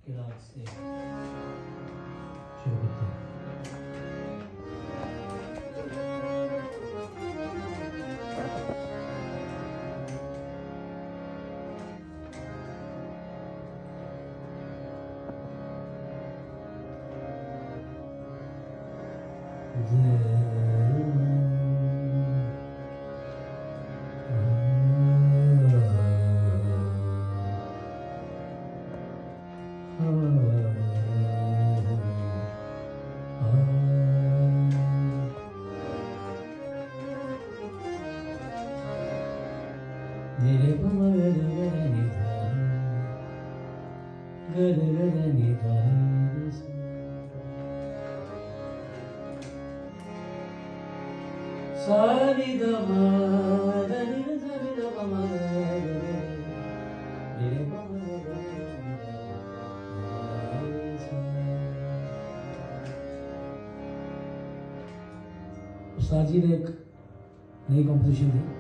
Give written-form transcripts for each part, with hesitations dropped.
के राग से शुरू करते हैं। उस्ताद जी ने एक नई कंपोजिशन दी।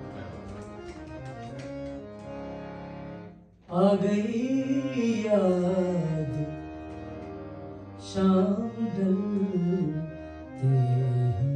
आ गई याद शाम ढलते ही।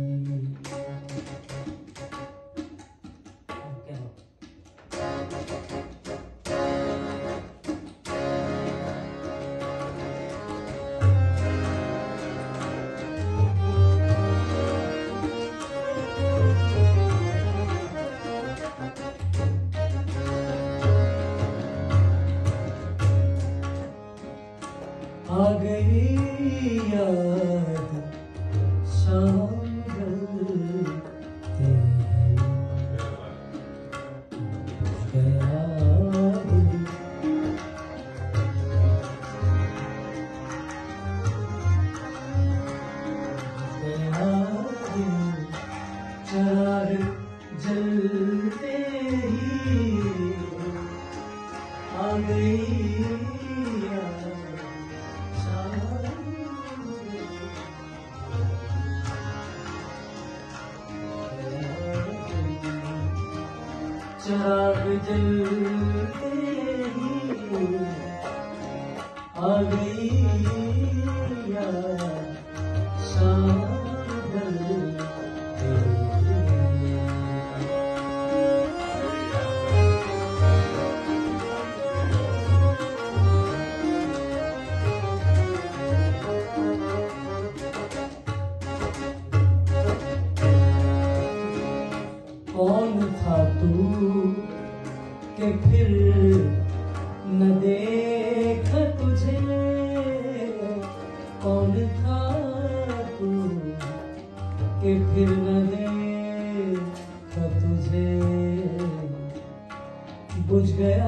आ गई याद शाम ढलते हैं, गया दिल चिराग जलते ही। आ गई चिराग जलते ही। आ गई याद शाम ढलते ही। कौन था तू कि फिर न देखा तुझे, कौन था तू कि फिर न देखा तुझे। बुझ गया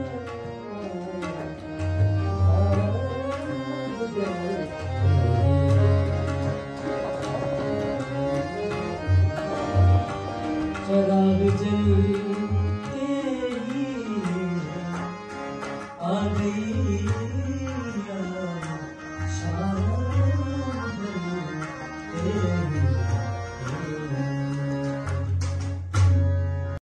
चिराग जलते ही। आ गई